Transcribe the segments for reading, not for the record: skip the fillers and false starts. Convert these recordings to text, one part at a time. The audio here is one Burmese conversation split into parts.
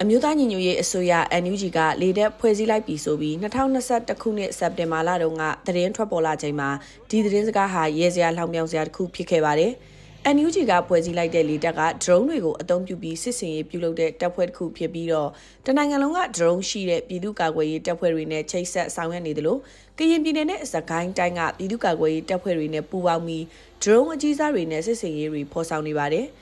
မျိုးသားညီညွတ်ရေးအစိုးရ NUG ကလေတပ်ဖွဲ့စည်းလိုက်ပြီဆိုပြီး2021ခုနှစ်စက်တင်ဘာလတုန်းကသတင်းထွက်ပေါ်လာချိန်မှာဒီသတင်းစကားဟာရဲစရာလှောင်ပြောင်စရာတစ်ခုဖြစ်ခဲ့ပါတယ်။ NUG ကဖွဲ့စည်းလိုက်တဲ့လေတပ်က drone တွေကိုအသုံးပြုပြီးစစ်စင်ရေးပြုလုပ်တဲ့တပ်ဖွဲ့တစ်ခုဖြစ်ပြီးတော့တနိုင်ငံလုံးက drone ရှိတဲ့ပြည်သူ့ကာကွယ်ရေးတပ်ဖွဲ့တွေနဲ့ချိတ်ဆက်ဆောင်ရွက်နေတယ်လို့ကရင်ပြည်နယ်နဲ့စကိုင်းတိုင်းကပြည်သူ့ကာကွယ်ရေးတပ်ဖွဲ့တွေနဲ့ပူးပေါင်းပြီး drone အကြီးစားတွေနဲ့စစ်စင်ရေးတွေဖော်ဆောင်နေပါတယ်။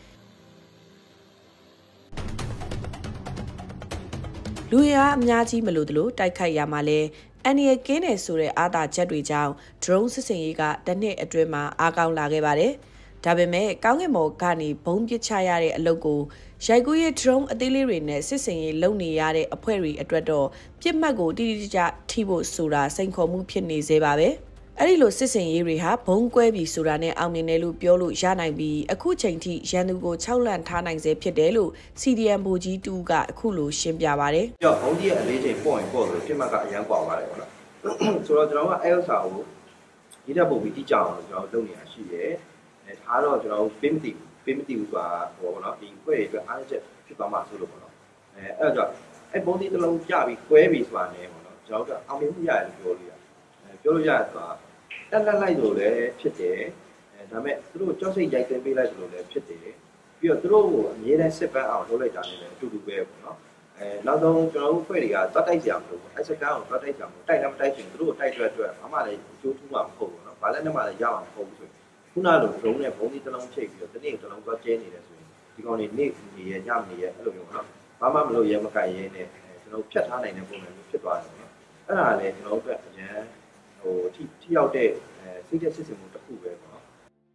လူရအများကြီးမလို့တလို့တိုက်ခိုက်ရမှာလဲအန်နီယကင်းတယ်ဆိုတဲ့အာသာချက်တွေကြောင့် drone စစ်စင်ရေးကတစ်နှစ်အတွင်းမှာအားကောင်းလာခဲ့ပါတယ်။ဒါပေမဲ့ကောင်းကင်ဘုံကနေဘုံပစ်ချရတဲ့အလုပ်ကိုရိုက်ကူးရေး drone အသေးလေးတွေနဲ့စစ်စင်ရေးလုပ်နေရတဲ့အဖွဲ့တွေအတွက်တော့ပြစ်မှတ်ကိုတိတိကျကျထိဖို့ဆိုတာစိန်ခေါ်မှုဖြစ်နေသေးပါပဲ။အဲ့ဒီလိုစစ်စင်ရေးတွေဟာဘုံကွဲပြီးဆိုတာနဲ့အောင်မြင်တယ်လို့ပြောလို့ရနိုင်ပြီးအခုချိန်ထိရန်သူကို6လန့်ထားနိုင်စေဖြစ်တယ်လို့ CDM ဗိုလ်ကြီးတူကအခုလိုရှင်းပြပါတယ်။ကြောက်ဘုံကြီးရဲ့အလေးချိန်ပေါ့ရင်ပေါ့ဆိုပြစ်မှတ်ကအရန်ကွာပါတယ်ပေါ့နော်။ဆိုတော့ကျွန်တော်ကအဲဥစ္စာကိုဒီတက်ပုံပြီးတိကျအောင်ကျွန်တော်လုပ်နေတာရှိတယ်။ဒါတော့ကျွန်တော်ပေးမသိဘူးဆိုတာဟောပေါ့နော်ဒီခွဲတွေအတွက်အားချက်ဖြစ်သွားမှာဆိုလို့ပေါ့နော်။အဲ့တော့ဘုံကြီးတစ်လုံးကြပြီးကွဲပြီးဆိုတာနဲ့ပေါ့နော်ကျွန်တော်တို့အောင်မြင်မှုရတယ်လို့ပြောလို့ရတယ်ဆိုတာတက်လက်လိုက်လို့လည်းဖြစ်တယ်ဒါပေမဲ့သူတို့ကြောက်စိတ်ရိုက်တင်ပေးလိုက်လို့လည်းဖြစ်တယ်ပြီးတော့သူတို့ကိုအမြဲတမ်းစစ်ပန်းအောင်လုပ်လိုက်တာနဲ့လည်းအတူတူပဲပေါ့နော်နောက်ဆုံးကျွန်တော်တို့ဖွဲ့တွေကတတ်တိုက်ကြမလို့ပေါ့အဲစကားကိုတတ်တိုက်ကြမလို့တိုက်လည်းမတိုက်ချင်သူတို့ကိုတိုက်အတွက်ဘာမှလည်းအကျိုးထူးမှာမဟုတ်ဘူးနော်ဘာလည်းနဲ့မှလည်းရအောင်မဟုတ်ဘူးဆိုခုနလိုဒရုန်းနဲ့ဘုံဒီတစ်လုံးချိတ်ပြီးတော့တနေ့တစ်လုံးသွားကျဲနေတယ်ဆိုရင်ဒီကောင်တွေနေ့နေရညမနေရအဲ့လိုမျိုးပေါ့နော်ဘာမှမလုပ်ရဲမကင်ရဲနဲ့ကျွန်တော်ဖြတ်ထားနိုင်တဲ့ပုံစံမျိုးဖြစ်သွားတယ်နော်အဲ့ဒါလည်းကျွန်တော်တို့အတွက်အရန်ထိရောက်တဲ့စိတ်သက်စစ်စင်မှုတစ်ခုပဲပေါ့နော်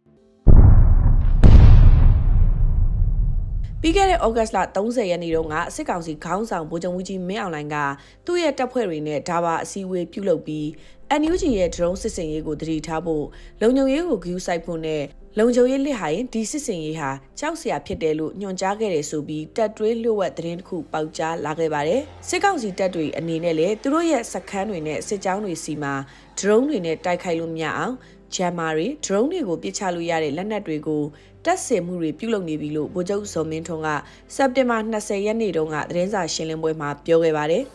ပြီးခဲ့တဲ့ဩဂတ်လ30ရက်နေ့တုန်းကစစ်ကောင်စီခေါင်းဆောင်ဗိုလ်ချုပ်ကြီးမင်းအောင်လှိုင်ကသူ့ရဲ့တပ်ဖွဲ့တွေနဲ့ဒါပါအစည်းအဝေးပြုလုပ်ပြီး NUG ရဲ့ drone စစ်စင်ရေးကိုတတိထားဖို့လုံခြုံရေးကိုဂရုစိုက်ဖို့နဲ့လုံခြုံရေးလက်ဟာရင်ဒီစစ်စင်ရေးဟာကြောက်စရာဖြစ်တယ်လို့ညွှန်ကြားခဲ့တယ်ဆိုပြီးတပ်တွင်းလျှို့ဝှက်သတင်းတစ်ခုပေါက်ကြားလာခဲ့ပါတယ်စစ်ကောင်စီတပ်တွေအနေနဲ့လည်းသူတို့ရဲ့စခန်းတွေနဲ့စစ်ကြောင်းတွေစီမှာ drone တွေနဲ့တိုက်ခိုက်လို့မရအောင်ဂျမ်မာတွေ drone တွေကိုပစ်ချလို့ရတဲ့လက်နက်တွေကိုတပ်ဆင်မှုတွေပြုလုပ်နေပြီလို့ဗိုလ်ချုပ်ဇော်မင်းထွန်းကစက်တင်ဘာ20ရက်နေ့တုန်းကသတင်းစာရှင်းလင်းပွဲမှာပြောခဲ့ပါတယ်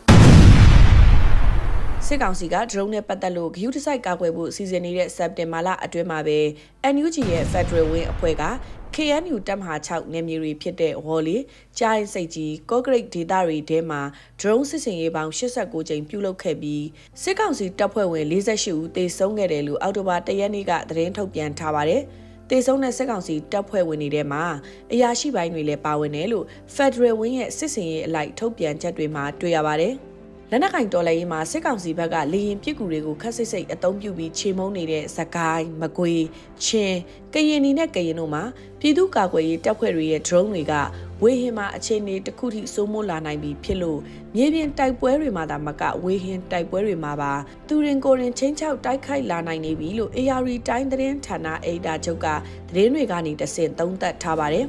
စစ်ကောင်စီက drone နဲ့ပတ်သက်လို့ဂရုတစိုက်ကာကွယ်ဖို့စီစဉ်နေတဲ့စက်တင်ဘာလအတွင်းမှာပဲ NUG ရဲ့ Federal Wing အဖွဲ့က KNU တပ်မဟာ6နယ်မြေတွေဖြစ်တဲ့ဝေါ်လီကြားရင်စိတ်ကြီးကော့ဂရိတ်ဒေသတွေထဲမှာ drone စစ်စင်ရေးပေါင်း89ကြိမ်ပြုလုပ်ခဲ့ပြီးစစ်ကောင်စီတပ်ဖွဲ့ဝင်48ဦးသေဆုံးခဲ့တယ်လို့အောက်တိုဘာ1ရက်နေ့ကသတင်းထုတ်ပြန်ထားပါတယ်တေဆုံးတဲ့စစ်ကောင်စီတပ်ဖွဲ့ဝင်တွေထဲမှာအရာရှိပိုင်းတွေလည်းပါဝင်တယ်လို့ Federal Wing ရဲ့စစ်စင်ရေးအလိုက်ထုတ်ပြန်ချက်တွေမှာတွေ့ရပါတယ်။လက်နက်ကင်တော်လှန်ရေးမှာစစ်ကောင်စီဘက်ကလေရင်ပစ်ကူတွေကိုခက်စိတ်စိတ်အသုံးပြုပြီးချေမှုန်းနေတဲ့စကိုင်းမကွေးချင်းကရင်နီနဲ့ကရင်တို့မှာပြည်သူ့ကာကွယ်ရေးတပ်ဖွဲ့တွေရဲ့ drone တွေကဝေဟင်မှာအခြေအနေတစ်ခုထိစိုးမိုးလာနိုင်ပြီဖြစ်လို့မြေပြင်တိုက်ပွဲတွေမှာသာမကဝေဟင်တိုက်ပွဲတွေမှာပါသူရင်ကိုရင်ချင်းချောက်တိုက်ခိုက်လာနိုင်နေပြီလို့ AR တိုင်းသတင်းဌာနအေဒါချုပ်ကသတင်းတွေကနေတဆင့်သုံးသပ်ထားပါတယ်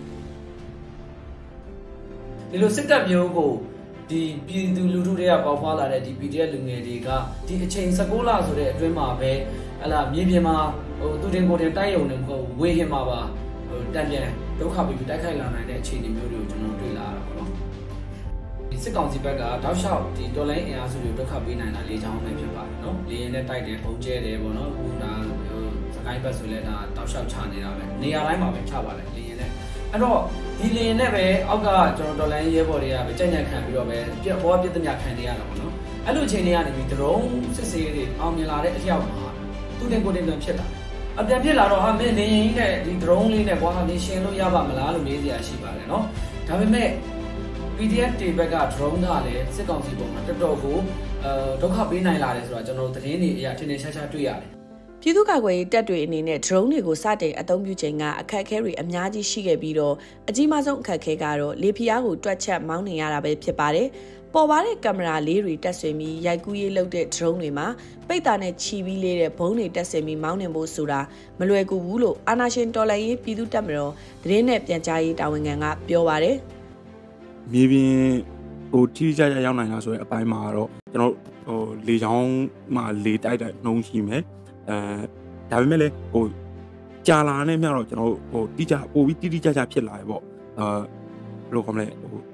ဒီလိုစစ်တပ်မျိုးကိုဒီပြည်သူလူထုတွေကပေါက်ဖွာလာတဲ့ဒီ PDF လူငယ်တွေကဒီအချိန်16လဆိုတဲ့အတွင်းမှာပဲဟလာမြေပြင်မှာသူတင်ကိုတင်တိုက်ရုံနဲ့မဟုတ်ဝေဟင်မှာပါတံပြန်ဒုက္ခပြီးတိုက်ခိုက်လာနိုင်တဲ့အခြေအနေမျိုးတွေကိုကျွန်တော်တွေ့လာရတာပေါ့နော်ဒီစစ်ကောင်စီဘက်ကတောက်လျှောက်ဒီတော်လိုင်းအင်အားစုတွေဒုက္ခပေးနိုင်တာလေးချောင်းပဲဖြစ်ပါတယ်နော်လေရင်နဲ့တိုက်တယ်ပုံကျဲတယ်ပေါ့နော်ဟိုဒါစကိုင်းဘက်ဆိုလဲဒါတောက်လျှောက်ချနေတာပဲနေရာတိုင်းမှာပဲချပါတယ်လေရင်နဲ့အဲ့တော့ဒီလေရင်နဲ့ပဲအောက်ကကျွန်တော်တော်လိုင်းရဲဘော်တွေကပဲကြံ့ကြံ့ခံပြီးတော့ပဲဘောပြစ်သမျှခံနေရတာပေါ့နော်အဲ့လိုအချိန်တွေကနေပြီး drone စစ်စေးတွေအောင်မြင်လာတဲ့အကြောက်မှာသူတင်ကိုတင်ပြန်ဖြစ်တာအပြန်ဖြစ်လာတော့ဟာမင်းနေရင်ကြီးနဲ့ဒီ drone လေးနဲ့ကွာနေရှင်လို့ရပါမလားလို့မေးစရာရှိပါတယ်နော်ဒါပေမဲ့ PDF တွေဘက်က drone ကလည်းစစ်ကောင်စီပုံမှာတော်တော်ကိုဒုက္ခပေးနိုင်လာတယ်ဆိုတာကျွန်တော်သတင်းတွေအရာထင်ထင်ရှားရှားတွေ့ရတယ်ပြည်သူ့ကာကွယ်ရေးတပ်တွေအနေနဲ့ drone တွေကိုစတင်အသုံးပြုချိန်ကအခက်အခဲတွေအများကြီးရှိခဲ့ပြီးတော့အကြီးမားဆုံးအခက်အခဲကတော့လေဖျားကိုတွက်ချက်မောင်းနေရတာပဲဖြစ်ပါတယ်။ပေါ်ပါတဲ့ကင်မရာလေးတွေတက်ဆွင်ပြီးရိုက်ကူးရေးလုပ်တဲ့ drone တွေမှာပိတ်တာနဲ့ချီပြီးလေးတဲ့ဘုံတွေတက်ဆင်ပြီးမောင်းနှင်ဖို့ဆိုတာမလွယ်ကူဘူးလို့အာနာရှင်တော်လှန်ရေးပြည်သူ့တပ်မတော်သတင်းနဲ့ပြန်ကြားရေးတာဝန်ခံကပြောပါတယ်။မြေပြင်ထိကြကြရောက်နိုင်လားဆိုတဲ့အပိုင်းမှာတော့ကျွန်တော်လေချောင်းမှာလေတိုက်တဲ့နှုံးရှိမယ်ဒါပေမဲ့လည်းကြာလာတဲ့မြတော့ကျွန်တော်တိကျပို့ပြီးတိကျကျဖြစ်လာတယ်ပေါ့ဘယ်လိုခေါ်မလဲ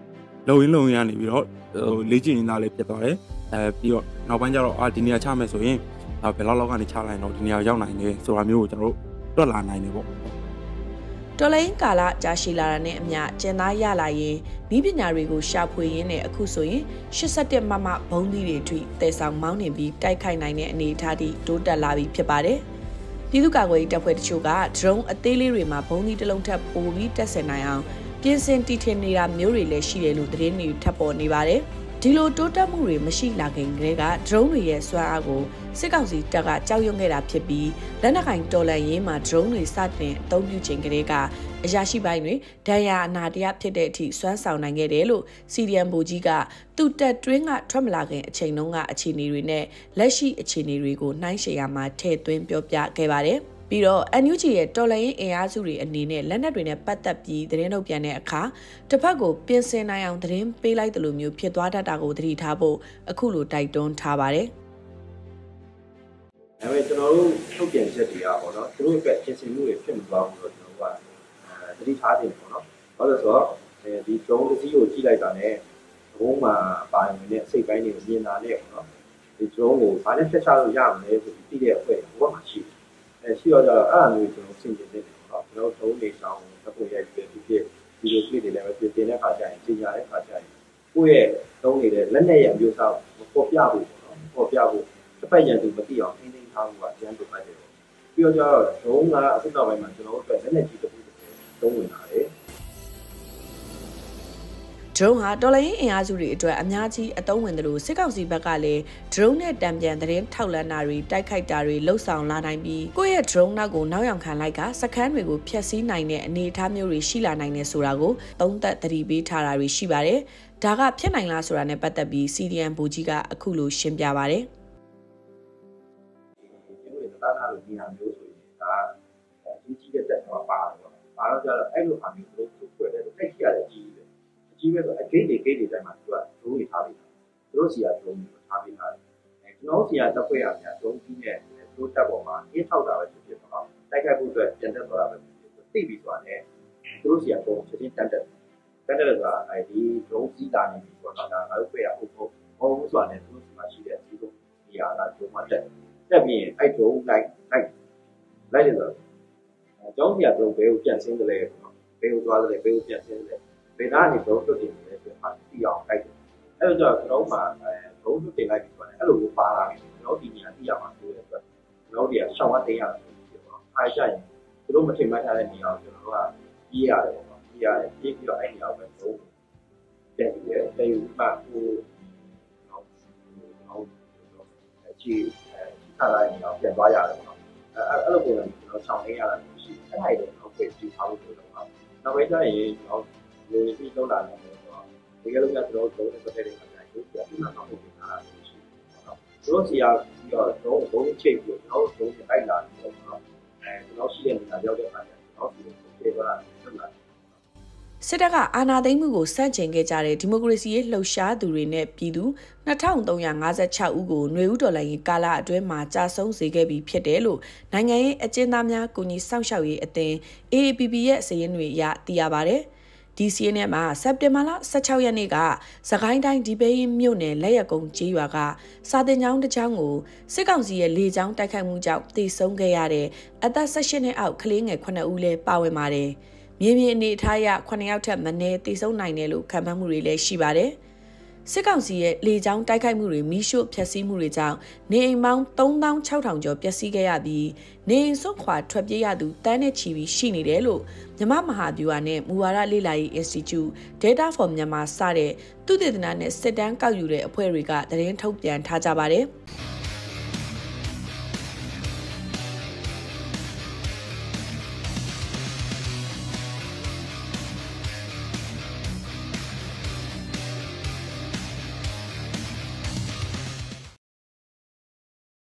လုံရနေပြီးတော့လေ့ကျင့်နေတာလေးဖြစ်သွားတယ်ပြီးတော့နောက်ပိုင်းကျတော့ဒီနေရာချမယ်ဆိုရင်ဘယ်လောက်ကနေချလိုက်တော့ဒီနေရာရောက်နိုင်တယ်ဆိုတာမျိုးကိုကျွန်တော်တို့တွက်လာနိုင်တယ်ပေါ့တော်လိုင်းကာလကြာရှည်လာတာနဲ့အမျှကျန်သားရလာရင်ဤပညာတွေကိုရှာဖွေရင်းနဲ့အခုဆိုရင်87မမဘုံသီးတွေထိတည်ဆောင်မောင်းနှင်ပြီးတိုက်ခိုက်နိုင်တဲ့အနေအထားထိတိုးတက်လာပြီးဖြစ်ပါတယ်ပြည်သူ့ကာကွယ်ရေးတပ်ဖွဲ့တချို့က drone အသေးလေးတွေမှာဘုံသီးတစ်လုံးထပ်ပို့ပြီးတက်ဆင်နိုင်အောင်ပြင်ဆင်တီထွင်နေတာမျိုးတွေလည်းရှိတယ်လို့သတင်းတွေထပ်ပေါ်နေပါတယ်ဒီလိုတိုးတက်မှုတွေမရှိလာခင်ကတည်းက drone တွေရဲ့စွမ်းအားကိုစစ်ကောင်စီတပ်ကကြောက်ရွံ့ခဲ့တာဖြစ်ပြီးလက်နက်ကင်တော်လှန်ရေးမှာ drone တွေစတင်အသုံးပြုချိန်ကတည်းကအရာရှိပိုင်းတွေဒဏ်ရာအနာတရဖြစ်တဲ့အထိစွမ်းဆောင်နိုင်ခဲ့တယ်လို့ CDM ဗိုလ်ကြီးကသူ့တပ်တွင်းကထွက်မလာခင်အချိန်တုန်းကအခြေအနေတွေနဲ့လက်ရှိအခြေအနေတွေကိုနှိုင်းယှဉ်ရမှာထည့်သွင်းပြောပြခဲ့ပါတယ်ပြီးတော့ NUG ရဲ့တော်လှန်ရေးအင်အားစုတွေအနေနဲ့လက်နက်တွေနဲ့ပတ်သက်ပြီးသတင်းထုတ်ပြန်တဲ့အခါတစ်ဖက်ကိုပြင်ဆင်နိုင်အောင်သတင်းပေးလိုက်တယ်လို့မျိုးဖြစ်သွားတတ်တာကိုသတိထားဖို့အခုလိုတိုက်တွန်းထားပါတယ်ဒါပေမဲ့ကျွန်တော်တို့ထုတ်ပြန်ချက်တွေကပေါ့နော်သူတို့အတွက်ပြင်ဆင်မှုတွေဖြစ်မသွားဘူးလို့ကျွန်တော်တို့ကသတိထားနေတယ်ပေါ့နော်ဘာလို့လဲဆိုတော့ဒီ drone တစ်စီးကိုကြည့်လိုက်တာနဲ့ဘုံမှာပါနေတဲ့စိတ်ပိုင်းတွေကိုမြင်တာနဲ့ပေါ့နော်ဒီ drone ကိုဘာနဲ့ဖျက်ချလို့ရမလဲဆိုပြီးသိတဲ့အဖွဲ့ဘဝမှာရှိတယ်ရှိတော့ကြတော့အဲ့အမျိုးကျွန်တော်စဉ်းကျင်နေတယ်ပေါ့နော်ကျွန်တော်drone တွေတောင်းတစ်ခုရိုက်ပြီးဒီလို clip တွေလည်းပဲပြင်တဲ့အခါကျရင်ချိန်ရတဲ့အခါကျရင်ကိုယ့်ရဲ့ drone တွေလက်နဲ့ရမျိုးစားပေါ်ပြဖို့ပေါ့နော်ပေါ်ပြဖို့တစ်ပတ်ရန်သူမသိအောင်ထိန်းသိမ်းထားဖို့ကအကျဉ်းချုပ်လိုက်တယ်ပြီးတော့ကျတော့ဒုံးကအခုနောက်ပိုင်းမှာကျွန်တော်တို့လက်နဲ့ကြီးတစ်ခုသုံးဝင်လာတယ် drone ဟာတော်လိုင်းအင်အားစုတွေအတွက်အများကြီးအသုံးဝင်တယ်လို့စစ်ကောင်စီဘက်ကလည်း drone နဲ့တံပြန်သတင်းထောက်လန်းတာတွေတိုက်ခိုက်တာတွေလှုပ်ဆောင်လာနိုင်ပြီးကိုယ့်ရဲ့ drone နောက်ကိုနောက်ယောင်ခံလိုက်ကစခန်းတွေကိုဖျက်ဆီးနိုင်တဲ့အနေအထားမျိုးတွေရှိလာနိုင်တယ်ဆိုတာကိုသုံးသပ်သတိပေးထားတာတွေရှိပါတယ်။ဒါကဖြစ်နိုင်လားဆိုတာနဲ့ပတ်သက်ပြီး CDM ဗိုလ်ကြီးကအခုလိုရှင်းပြပါတယ်။တားထားလို့ဒီဟာမျိုးဆိုရင်ဒါကြီးတဲ့တက်တော့ပါတယ်ပေါ့။ပါတော့ကျတော့အဲ့လိုဟာမျိုးတို့ဆွဲတယ်အဲ့ဒီရတယ်ကြီးပဲ။အကြီးပဲဆိုအဂိတ်တွေတိုင်းမှာသူကဒုံးတွေထားပြီးတာ။သူတို့စီကဒုံးတွေထားပြီးတာ။ကျွန်တော်စီကတက်ဖွဲ့ရများဒုံးကြီးနဲ့သူတို့တက်ပေါ်မှာအင်းထောက်တာပဲဖြစ်ဖြစ်ပေါ့။တိုက်ခိုက်ဖို့အတွက်ပြန်တက်သွားတာပဲဖြစ်ဖြစ်သိပြီးသွားတယ်။သူတို့စီကဒုံးချက်ချင်းတက်တယ်ဆိုတာအဲဒီဒုံးကြီးတာနေပြီးတော့ဒါငါတို့ဖွဲ့ရဖို့ဟုတ်ဆိုတာနဲ့သူတို့စီမှာရှိတဲ့အကြီးဆုံးနေရာကဒုံးမှတက်တက်ပြီးအဲ့ဒုံးလိုက်တယ်ဆိုတော့ကျောင်းစီကတော့ဘယ်ကိုပြန်ဆင်းတယ်လဲပေါ့ဘယ်ကိုသွားတယ်လဲဘယ်ကိုပြန်ဆင်းတယ်လဲဘယ်သားနေတော့တွတ်တင်တယ်ဆိုတော့သိအောင်လိုက်တယ်အဲ့တော့ကျွန်တော်မှဘုံတွတ်တင်လိုက်ပြီးဆိုတော့အဲ့လိုမျိုးပါလာပြီကျွန်တော်ဒီနေရာသိရမှာဆိုတဲ့အတွက်ကျွန်တော်ဒီကရှောင်းဝတ်တင်ရတယ်ဆိုတော့အားကြရင်သူတို့မထင်မှတ်ထားတဲ့နေရာကိုကျွန်တော်ကပြေးရတယ်ပေါ့ပြေးပြီးတော့အဲ့ဒီအောင်ပဲဘုံတက်ပြီးတယ်တေယူမှဟိုကြည့်ထားလိုက်နေအောင်ပြန်သွားရတယ်ပေါ့အဲ့လိုပုံစံကျွန်တော်ဆောင်နေရတာရှိအဲ့ဒါတွေတော့ပြန်ကြည့်ထားလို့ဆိုတော့နောက်ပိုင်းကျရင်ကျွန်တော်လူကြီးလုံးလာတယ်ဆိုတော့ဒီကလေးကကျွန်တော်တို့တဲ့ပတ်သက်တဲ့အတိုင်းကိုပြန်ပြီးတော့လုပ်နေတာရှိတယ်ပေါ့နော်သူတို့စီကပြီးတော့ဘုံချိတ်ပြီးတော့ကျွန်တော်တို့တိုက်လာတယ်ပေါ့နော်ကျွန်တော်ရှိတဲ့နေရာရောက်တဲ့အခါကျတော့ကျွန်တော်ဒီကဆက်လာစစ်တပ်ကအာဏာသိမ်းမှုကိုစန့်ကျင်ခဲ့ကြတဲ့ဒီမိုကရေစီရေးလှုပ်ရှားသူတွေနဲ့ပြည်သူ2356ဦးကိုຫນွေဦးတော်လှန်ရေးကာလအတွင်းမှာကြာဆုံးစေခဲ့ပြီးဖြစ်တယ်လို့နိုင်ငံရေးအကျဉ်းသားများကူညီစောင့်ရှောက်ရေးအသင်း AAPP ရဲ့စာရင်းတွေအရသိရပါတယ်။ဒီစာရင်းထဲမှာစက်တင်ဘာလ16ရက်နေ့ကစကိုင်းတိုင်းဒီပဲရင်မြို့နယ်လက်ရကုန်းကျေးရွာကစာတင်ကျောင်းတစ်ကျောင်းကိုစစ်ကောင်စီရဲ့လေကြောင်းတိုက်ခိုက်မှုကြောင့်တေဆုံးခဲ့ရတဲ့အသက်18နှစ်အောက်ကလေးငယ်9ဦးလည်းပါဝင်ပါတယ်။မြေပြင်အနေအထားအရ9ယောက်ထက်မနည်းတေဆုံးနိုင်တယ်လို့ခန့်မှန်းမှုတွေလည်းရှိပါတယ်။စစ်ကောင်စီရဲ့လေကြောင်းတိုက်ခိုက်မှုတွေမိရှို့ဖျက်ဆီးမှုတွေကြောင့်နေအိမ်ပေါင်း3600ကျော်ပျက်စီးခဲ့ရပြီးနေအိမ်စွန့်ခွာထွက်ပြေးရသူတန်းနဲ့ချီပြီးရှိနေတယ်လို့မြန်မာမဟာဗျူဟာနဲ့မူဝါဒလေ့လာရေး Institute Data for Myanmar စတဲ့သုတေသနနဲ့စစ်တမ်းကောက်ယူတဲ့အဖွဲ့တွေကသတင်းထုတ်ပြန်ထားကြပါတယ်။